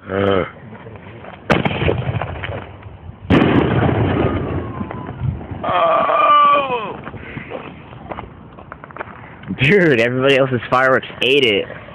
Uh. Oh! Dude, everybody else's fireworks ate it.